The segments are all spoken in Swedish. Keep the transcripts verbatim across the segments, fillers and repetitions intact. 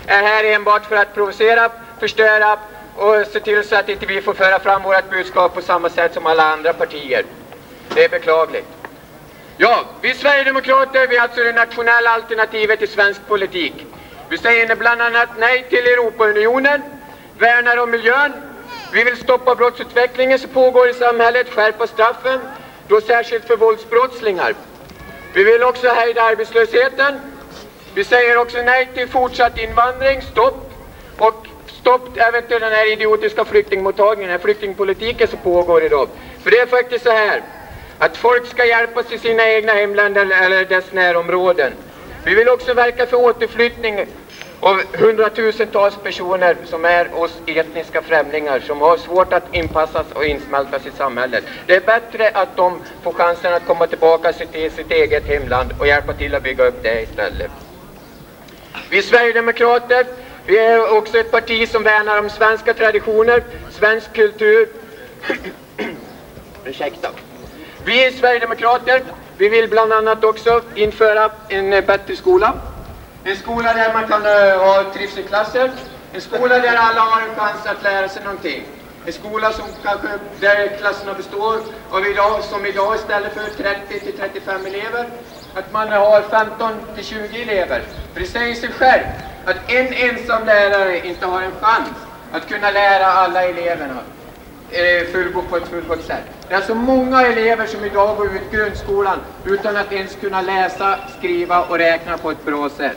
är här enbart för att provocera, förstöra och se till så att inte vi får föra fram vårt budskap på samma sätt som alla andra partier. Det är beklagligt. Ja, vi Sverigedemokrater, vi är alltså det nationella alternativet i svensk politik. Vi säger bland annat nej till Europaunionen, värnar om miljön. Vi vill stoppa brottsutvecklingen som pågår i samhället, skärpa straffen, då särskilt för våldsbrottslingar. Vi vill också hejda arbetslösheten. Vi säger också nej till fortsatt invandring, stopp. Och stopp även till den här idiotiska flyktingmottagningen, den här flyktingpolitiken som pågår idag. För det är faktiskt så här, att folk ska hjälpas i sina egna hemländer eller dess närområden. Vi vill också verka för återflyttning av hundratusentals personer som är oss etniska främlingar som har svårt att inpassas och insmältas i samhället. Det är bättre att de får chansen att komma tillbaka till sitt eget hemland och hjälpa till att bygga upp det istället. Vi Sverigedemokrater, vi är också ett parti som värnar om svenska traditioner, svensk kultur. Ursäkta. Vi Sverigedemokrater, vi vill bland annat också införa en bättre skola. En skola där man kan uh, ha trivselklasser. En skola där alla har en chans att lära sig någonting. En skola som kanske, där klasserna består av idag, som idag istället för trettio till trettiofem elever, att man har femton till tjugo elever. För det säger sig själv att en ensam lärare inte har en chans att kunna lära alla eleverna fullgott på ett fullgott sätt. Det är alltså många elever som idag går ut grundskolan utan att ens kunna läsa, skriva och räkna på ett bra sätt.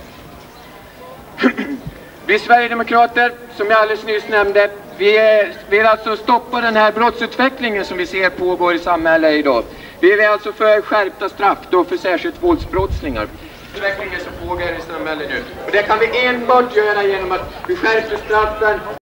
Vi Sverigedemokrater, som jag alldeles nyss nämnde, vi vill alltså stoppa den här brottsutvecklingen som vi ser pågår i samhället idag. Vi är alltså för skärpta straff då för särskilt våldsbrottslingar. Utvecklingen som pågår i samhället nu. Och det kan vi enbart göra genom att vi skärper straffen.